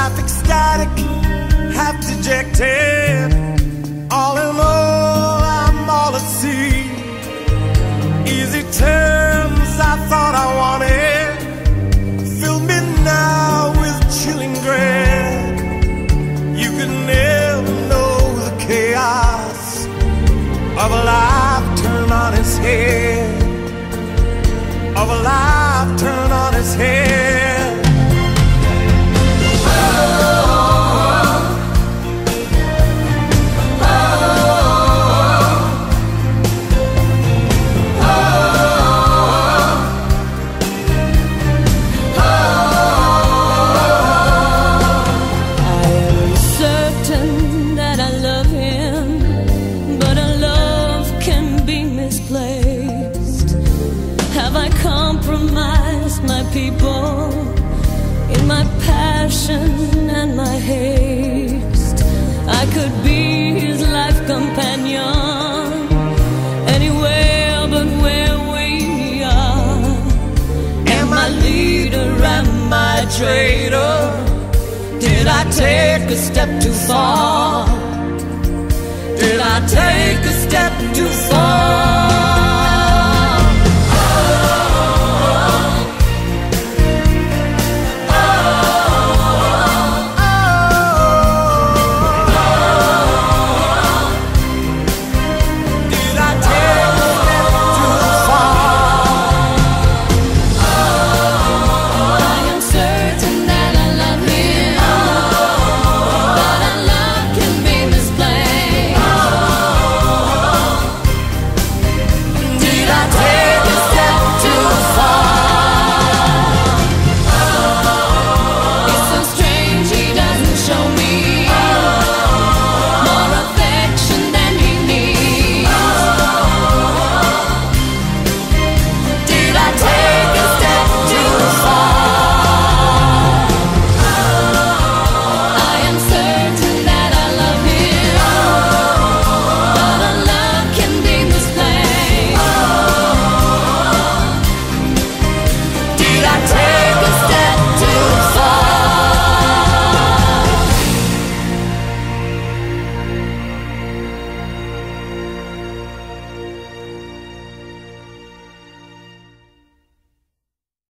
half ecstatic, half dejected. All in all, I'm all at sea. Easy terms I thought I wanted fill me now with chilling dread. You could never know the chaos of a life turned on its head, of a life turned on its head. People in my passion and my haste, I could be his life companion anywhere but where we are. Am I leader, am I traitor? Did I take a step too far? Did I take a